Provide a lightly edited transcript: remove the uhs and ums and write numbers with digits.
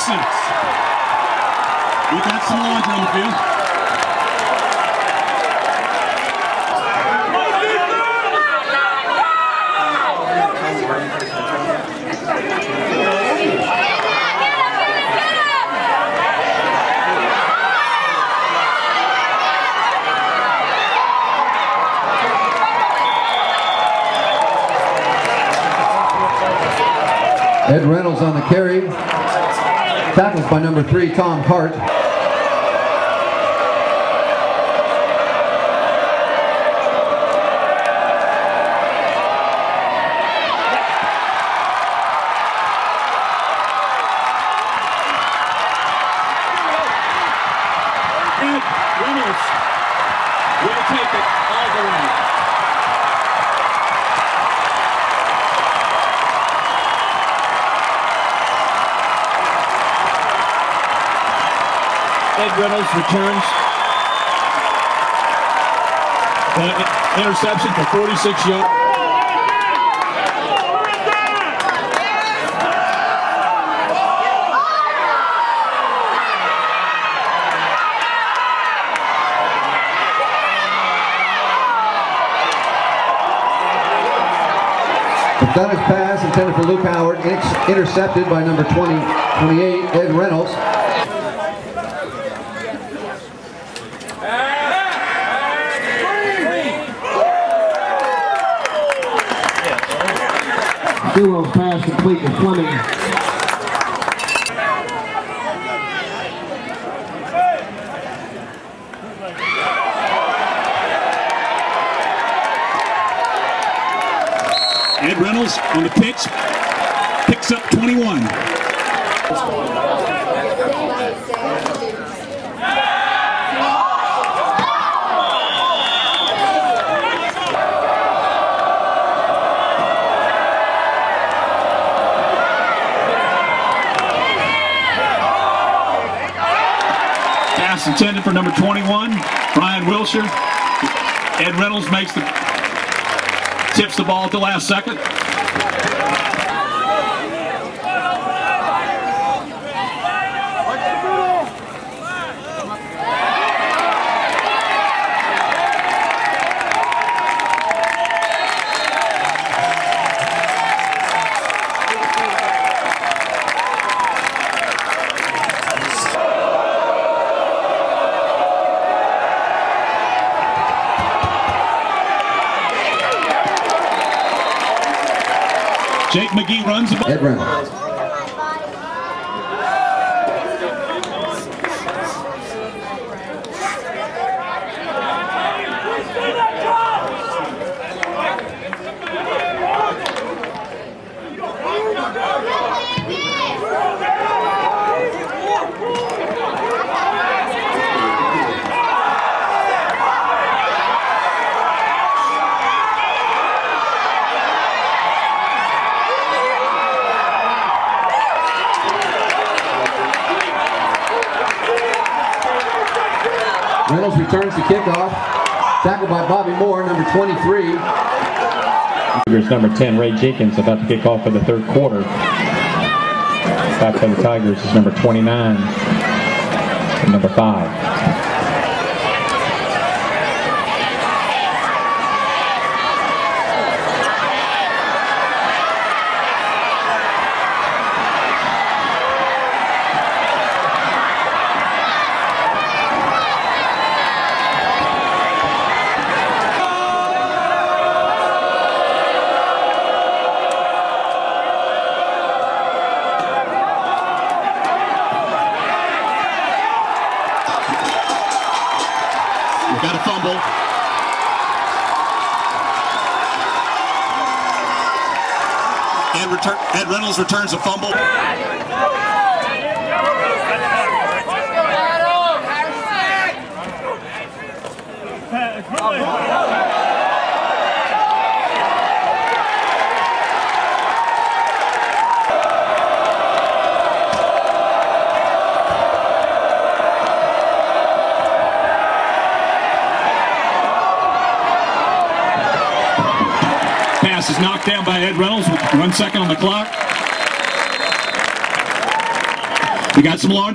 seats. We got some laundry on the field. Ed Reynolds on the carry. Tackles by number 3, Tom Hart. Ed Reynolds will take it all the way. Ed Reynolds returns. Interception for 46 yards. The Dunnish pass intended for Luke Howard, intercepted by number 28, Ed Reynolds. Duo pass complete to Fleming. Ed Reynolds on the pitch, picks up 21. Pass intended for number 21, Brian Wilshire. Ed Reynolds tips the ball at the last second. Jake McGee runs the ball. Ed Reynolds. Reynolds returns the kickoff. Tackled by Bobby Moore, number 23. Tigers number 10, Ray Jenkins, about to kick off for the third quarter. Back for the Tigers is number 29 and number 5. Got a fumble. Ed Reynolds returns a fumble. Pass is knocked down by Ed Reynolds with 1 second on the clock. We got some lawn